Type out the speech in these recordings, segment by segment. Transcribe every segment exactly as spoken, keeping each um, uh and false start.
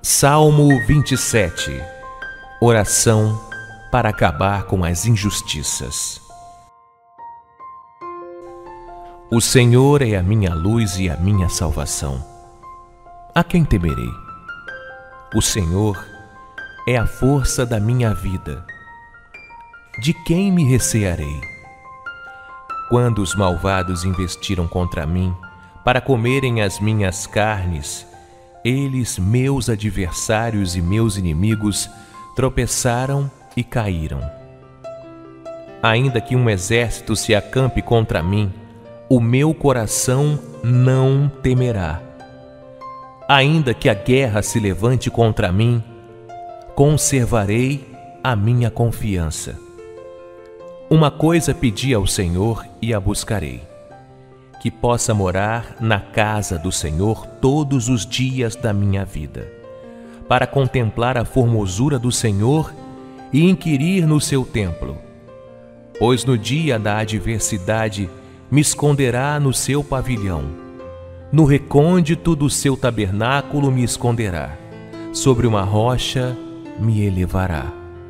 Salmo vinte e sete. Oração para acabar com as injustiças. O Senhor é a minha luz e a minha salvação. A quem temerei? O Senhor é a força da minha vida. De quem me recearei? Quando os malvados investiram contra mim para comerem as minhas carnes, eles, meus adversários e meus inimigos, tropeçaram e caíram. Ainda que um exército se acampe contra mim, o meu coração não temerá. Ainda que a guerra se levante contra mim, conservarei a minha confiança. Uma coisa pedi ao Senhor e a buscarei: que possa morar na casa do Senhor todos os dias da minha vida, para contemplar a formosura do Senhor e inquirir no seu templo. Pois no dia da adversidade me esconderá no seu pavilhão, no recôndito do seu tabernáculo me esconderá, sobre uma rocha me elevará.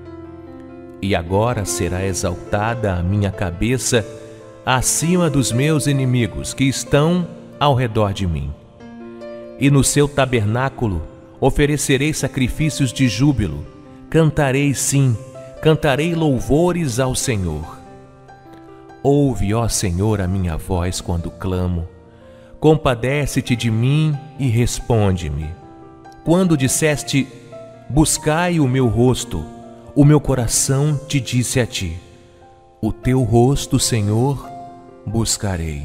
E agora será exaltada a minha cabeça acima dos meus inimigos que estão ao redor de mim. E no seu tabernáculo oferecerei sacrifícios de júbilo, cantarei sim, cantarei louvores ao Senhor. Ouve, ó Senhor, a minha voz quando clamo, compadece-te de mim e responde-me. Quando disseste, buscai o meu rosto, o meu coração te disse a ti, o teu rosto, Senhor, buscarei.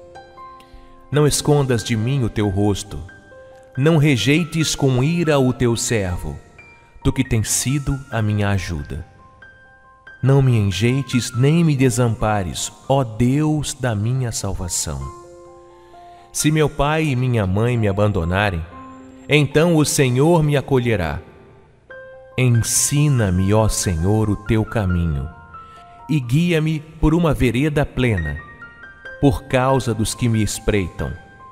Não escondas de mim o teu rosto, não rejeites com ira o teu servo, tu que tens sido a minha ajuda. Não me enjeites nem me desampares, ó Deus da minha salvação. Se meu pai e minha mãe me abandonarem, então o Senhor me acolherá. Ensina-me, ó Senhor, o teu caminho, e guia-me por uma vereda plena, por causa dos que me espreitam.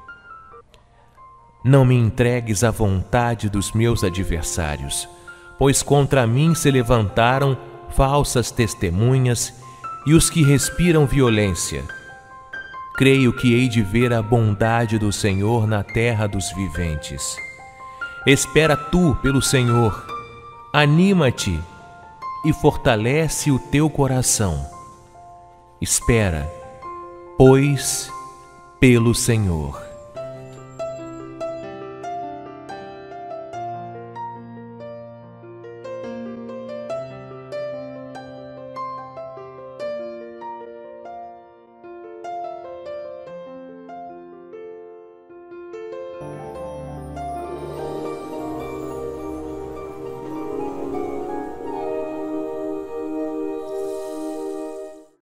Não me entregues à vontade dos meus adversários, pois contra mim se levantaram falsas testemunhas e os que respiram violência. Creio que hei de ver a bondade do Senhor na terra dos viventes. Espera tu pelo Senhor, anima-te e fortalece o teu coração. Espera, pois, pelo Senhor.